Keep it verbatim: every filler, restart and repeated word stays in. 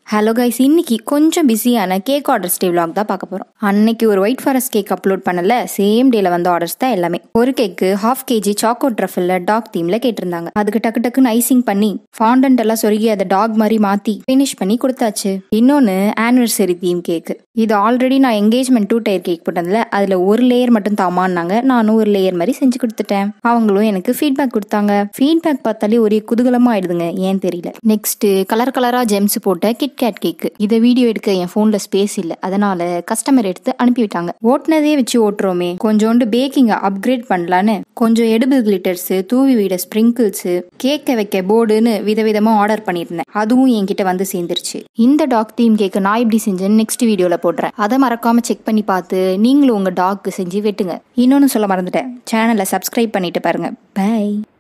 Hello guys, இன்னைக்கு கொஞ்சம் பிஸியான கேக் ஆர்டர்ஸ் டே vlog தான் பார்க்க போறோம். அன்னைக்கு ஒரு ஒயிட் ஃபாரஸ்ட் கேக் அப்லோட் பண்ணல, சேம் டேல வந்த ஆர்டர்ஸ் தான் எல்லாமே. ஒரு cake half KG choco truffle dog தீம்ல கேட்டிருந்தாங்க. அதுக்கு டக்கு டக்குன்னு ஐசிங் பண்ணி ஃபாண்டன்ட் எல்லாம் சொருகி அதை டாக் மாதிரி மாத்தி ஃபினிஷ் பண்ணி கொடுத்தாச்சு. இன்னொன்னு ஆனிவர்சரி தீம் கேக்கு. இது ஆல்ரெடி நான் என்கேஜ்மெண்ட் டூ டயர் கேக் போட்டதுல அதுல ஒரு லேயர் மட்டும் தாமான்னாங்க. நானும் ஒரு லேயர் மாதிரி செஞ்சு கொடுத்துட்டேன். அவங்களும் எனக்கு ஃபீட்பேக் கொடுத்தாங்க. ஃபீட்பேக் பார்த்தாலே ஒரே குதூகலமா ஆயிடுதுங்க, ஏன் தெரியல. நெக்ஸ்ட் கலர் கலரா ஜெம்ஸ் போட்ட கிட் கேட் கேக்கு. இதை வீடியோ எடுக்க என் போன்ல ஸ்பேஸ் இல்ல, அதனால கஸ்டமர் எடுத்து அனுப்பிவிட்டாங்க. ஓட்டுனதே வச்சு ஓட்டுறோமே, கொஞ்சோண்டு பேக்கிங் அப்கிரேட் பண்ணலான்னு கொஞ்சம் எடிபிள் கிளிட்டர்ஸ், தூவி விட ஸ்பிரிங்கிள்ஸ், கேக்க வைக்க போர்டுன்னு விதவிதமா ஆர்டர் பண்ணிருந்தேன். அதுவும் என்கிட்ட வந்து சேர்ந்துருச்சு. இந்த டாக் தீம் கேக்கு நான் எப்படி செஞ்சேன்னு நெக்ஸ்ட் வீடியோல போடுறேன். அதை மறக்காம செக் பண்ணி பார்த்து நீங்களும் உங்க டாக்கு செஞ்சு வெட்டுங்க. இன்னொன்னு சொல்ல மறந்துட்டேன், சேனலை சப்ஸ்கிரைப் பண்ணிட்டு பாருங்க. பை.